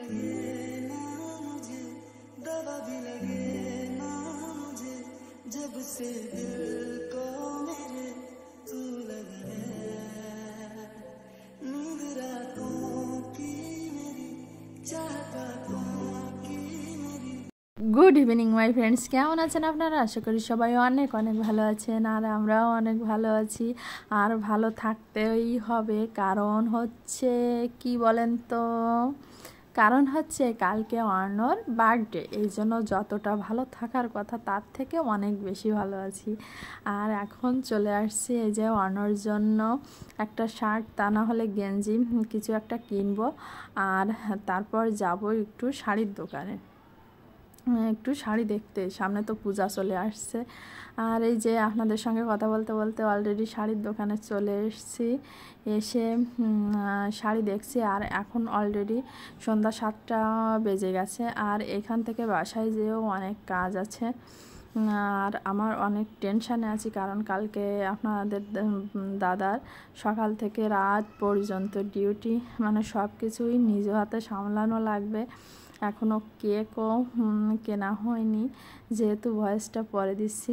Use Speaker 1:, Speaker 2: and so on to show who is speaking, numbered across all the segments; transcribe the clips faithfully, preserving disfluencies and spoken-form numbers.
Speaker 1: लगे ना मुझे, दवा भी लगे ना मुझे, जब से दिल को मेरे तू लगा है। नींद रातों की मेरी, चाहता की मेरी।
Speaker 2: गुड इवनिंग माई फ्रेंड्स, কেমন আছেন আপনারা? আশা করি সবাই অনেক অনেক ভালো আছেন, আর আমরাও অনেক ভালো আছি। আর ভালো থাকতেই হবে, কারণ হচ্ছে কি বলেন তো, কারণ হচ্ছে কালকে অর্ণর বার্থডে, এই জন্য যতটা ভালো থাকার কথা তার থেকে অনেক বেশি ভালো আছি। আর এখন চলে আসছি এই যে অর্ণর জন্য একটা শার্ট, তা না হলে গেঞ্জি কিছু একটা কিনবো, আর তারপর যাব একটু শাড়ির দোকানে, একটু শাড়ি দেখতে। সামনে তো পূজা চলে আসছে। আর এই যে আপনাদের সঙ্গে কথা বলতে বলতে অলরেডি শাড়ির দোকানে চলে এসেছি, এসে শাড়ি দেখছি। আর এখন অলরেডি সন্ধ্যা সাতটা বেজে গেছে, আর এখান থেকে বাসায় যেও অনেক কাজ আছে। আর আমার অনেক টেনশানে আছি, কারণ কালকে আপনাদের দাদার সকাল থেকে রাত পর্যন্ত ডিউটি, মানে সব কিছুই নিজ হাতে সামলানো লাগবে। এখনও কেকও কেনা হয়নি, যেহেতু ভয়েসটা পরে দিচ্ছি।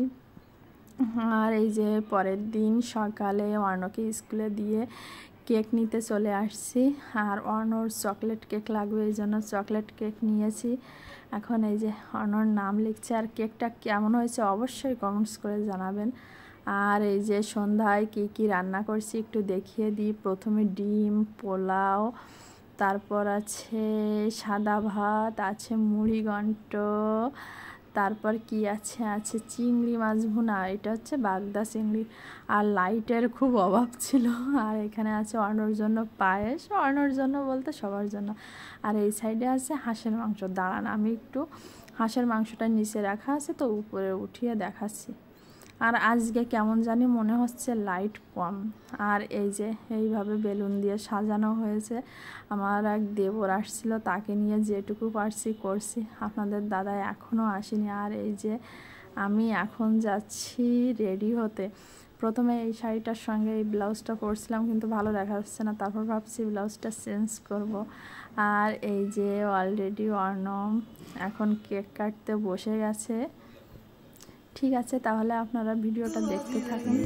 Speaker 2: আর এই যে পরের দিন সকালে অর্ণকে স্কুলে দিয়ে কেক নিতে চলে আসছি, আর অর্ণর চকলেট কেক লাগবে, এই জন্য চকলেট কেক নিয়েছি। এখন এই যে অর্ণর নাম লিখছে। আর কেকটা কেমন হয়েছে অবশ্যই কমেন্টস করে জানাবেন। আর এই যে সন্ধ্যায় কী কী রান্না করছি একটু দেখিয়ে দিই। প্রথমে ডিম, পোলাও, তারপর আছে সাদা ভাত, আছে মুড়ি ঘন্ট, তারপর কি আছে আছে চিংড়ি মাছ ভুনা, এটা হচ্ছে বাগদা চিংড়ি। আর লাইটের খুব অভাব ছিল। আর এখানে আছে অর্ণর জন্য পায়েস, অর্ণর জন্য বলতে সবার জন্য। আর এই সাইডে আছে হাঁসের মাংস। দাঁড়ান, আমি একটু হাঁসের মাংসটা নিচে রাখা আছে তো উপরে উঠিয়ে দেখাচ্ছি। আর আজকে কেমন জানি মনে হচ্ছে লাইট কম। আর এই যে এইভাবে বেলুন দিয়ে সাজানো হয়েছে। আমার এক দেবর আসছিল, তাকে নিয়ে যেটুকু পারছি করছি। আপনাদের দাদা এখনও আসেনি। আর এই যে আমি এখন যাচ্ছি রেডি হতে। প্রথমে এই শাড়িটার সঙ্গে এই ব্লাউজটা পরছিলাম, কিন্তু ভালো দেখা যাচ্ছে না, তারপর ভাবছি ব্লাউজটা চেঞ্জ করব। আর এই যে অলরেডি অর্ণব এখন কেক কাটতে বসে গেছে। ঠিক আছে, তাহলে আপনারা ভিডিওটা দেখতে থাকুন।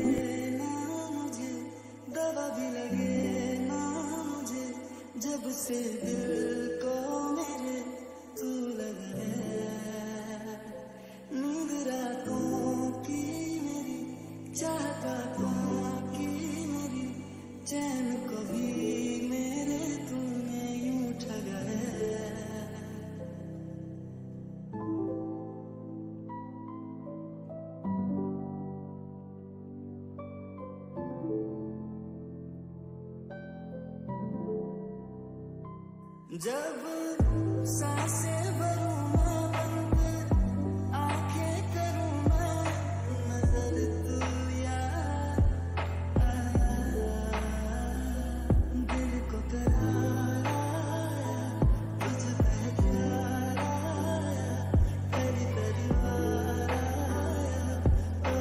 Speaker 1: जब सांसें भरूं मैं बंद, आंखें करूं मैं नजर तू यार आया, दिल को करार आया, तुझ पे प्यार आया, तेरी तेरी वार आया, ओ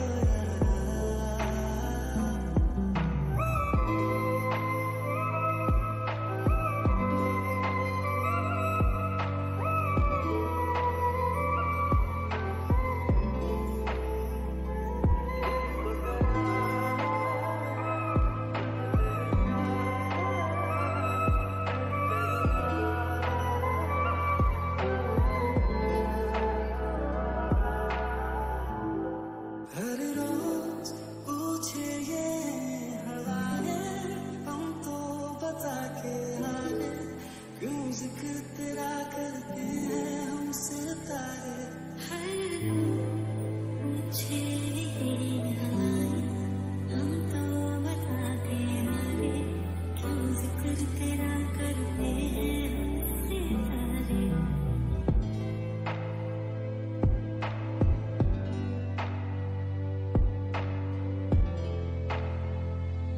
Speaker 1: हर रोज पूछे ये हवाएं, हम तो बता के आए, क्यों जिक्र तेरा करते हैं हमसे तारे। हर रोज पूछे ये हवाएं, हम तो बता के आए, क्यों जिक्र तेरा करते हैं हमसे तारे।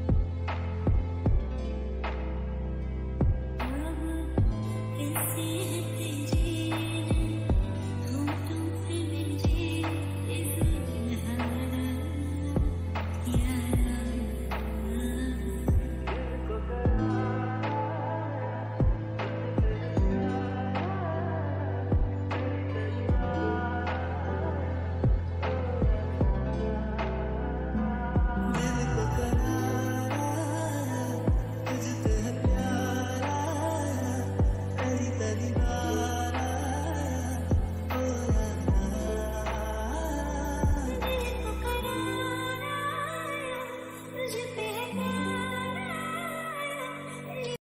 Speaker 1: See